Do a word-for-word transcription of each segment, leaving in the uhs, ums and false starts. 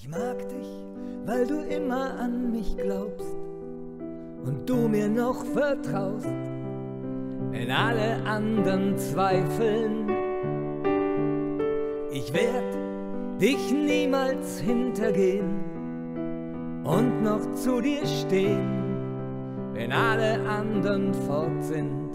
Ich mag dich, weil du immer an mich glaubst und du mir noch vertraust, wenn alle anderen zweifeln. Ich werd dich niemals hintergehen und noch zu dir stehen, wenn alle anderen fort sind.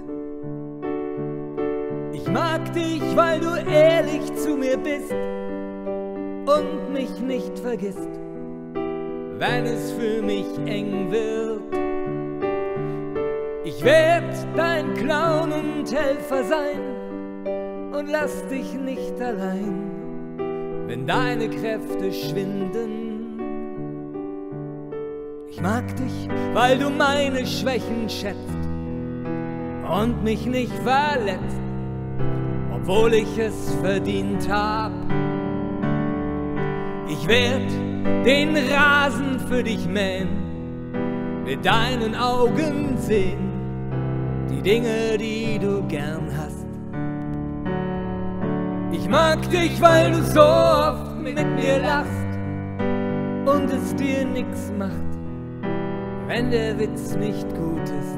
Ich mag dich, weil du ehrlich zu mir bist und mich nicht vergisst, wenn es für mich eng wird. Ich werd dein Clown und Helfer sein und lass dich nicht allein, wenn deine Kräfte schwinden. Ich mag dich, weil du meine Schwächen schätzt und mich nicht verletzt, obwohl ich es verdient hab. Ich werd den Rasen für dich mähen, mit deinen Augen sehen die Dinge, die du gern hast. Ich mag dich, weil du so oft mit mir lachst und es dir nix macht, wenn der Witz nicht gut ist.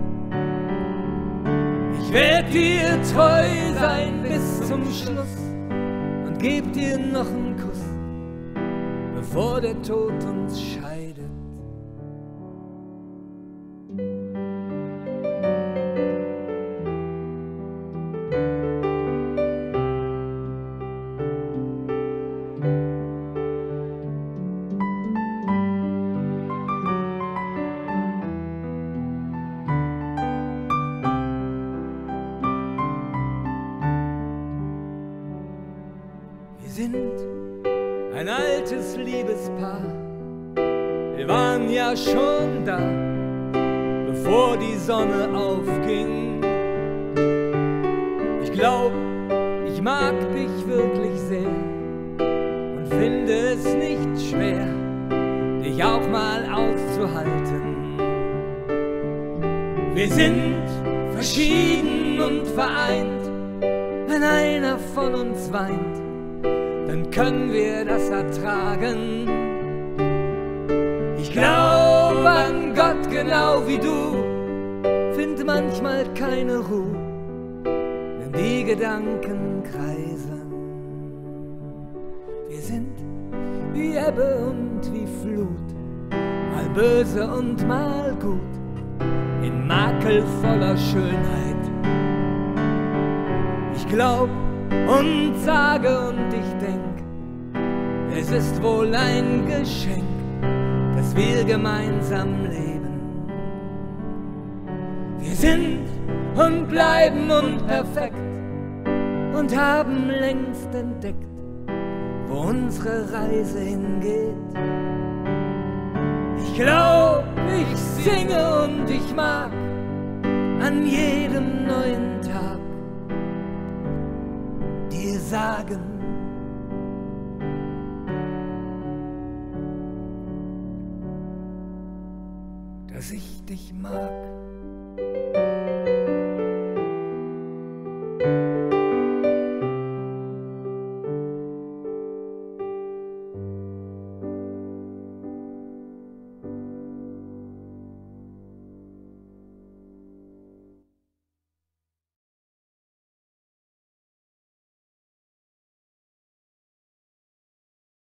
Ich werd dir treu sein bis zum Schluss und geb dir noch einen Kuss, bevor der Tod uns scheidet. Wir sind ein altes Liebespaar, wir waren ja schon da, bevor die Sonne aufging. Ich glaub, ich mag dich wirklich sehr und finde es nicht schwer, dich auch mal auszuhalten. Wir sind verschieden und vereint, wenn einer von uns weint, dann können wir das ertragen. Ich glaub an Gott genau wie du, find manchmal keine Ruhe, wenn die Gedanken kreisen. Wir sind wie Ebbe und wie Flut, mal böse und mal gut, in makelvoller Schönheit. Ich glaub und sage und ich denk, es ist wohl ein Geschenk, dass wir gemeinsam leben. Wir sind und bleiben unperfekt und haben längst entdeckt, wo unsere Reise hingeht. Ich glaub, ich singe und ich mag an jedem neuen Tag dir sagen, dass ich dich mag.